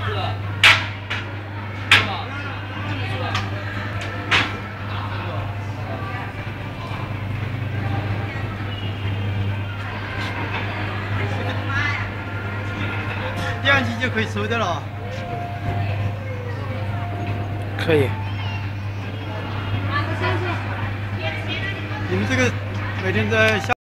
2级就可以收的了。 可以。 你们这个每天在下。